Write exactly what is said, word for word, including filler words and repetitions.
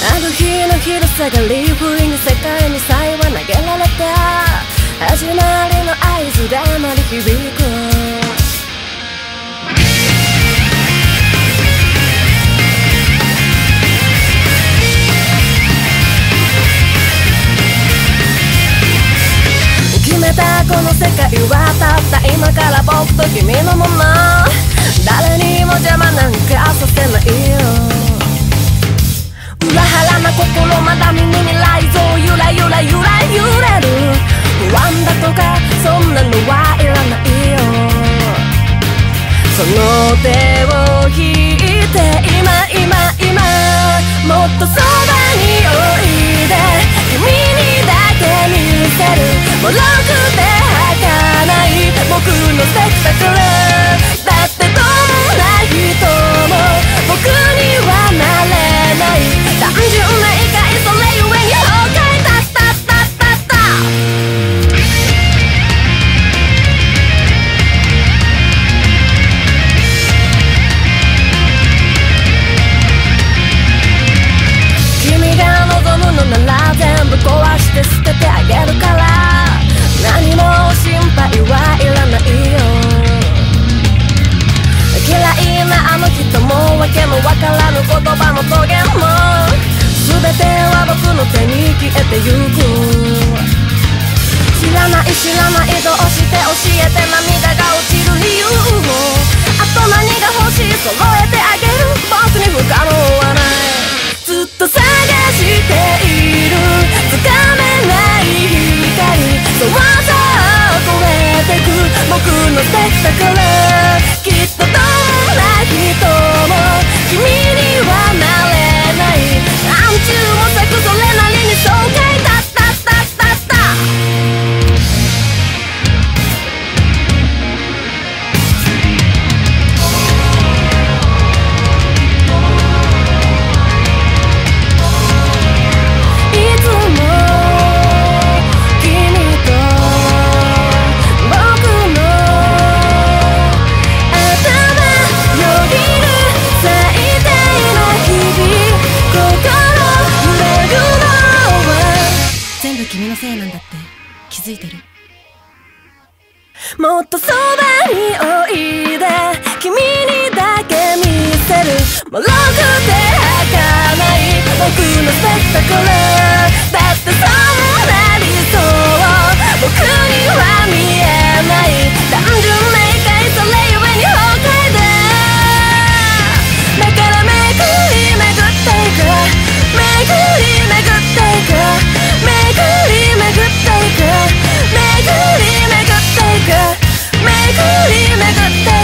あの日の昼下がり不意に世界にさえは投げられた始まりの合図が鳴り響く決めたこの世界はたった今から僕と君のもの誰にも邪魔なんかさせないよ裏腹な心まだ見ぬ未来像ゆらゆらゆら揺れる不安だとかそんなのはいらないよその手を引いて今今今もっとそばにおいで君にだけ見せる脆くて儚い僕のスペクタクルだってどんな人も僕にはなれない単純な理解それゆえに崩壊だったったったった君が望むのなら全部壊して捨ててあげるから何も心配はいらないよ嫌いなあの人もわけのわからぬ言葉もトゲも全ては僕の手に消えてゆく知らない知らないどうして教えて涙が落ちる理由をあと何が欲しい揃えてあげる僕に不可能はないずっと探しているつかめない光そうそう超えてく僕のスペクタクルきっとどんな人も君にはなれない暗中も咲くそれなりに爽快だったったったったいつも君と僕の頭よぎる最低な日々心揺れるのは全部君のせいなんだって気づいてるもっとそばにおいで君にだけ見せる脆くて儚い僕のスペクタクルだってそんな理想僕には見えない単純な理解それゆえに崩壊だだからめくりめぐっていくめくりめぐっていくめくりめぐっていくめくりめぐっていくめくりめぐって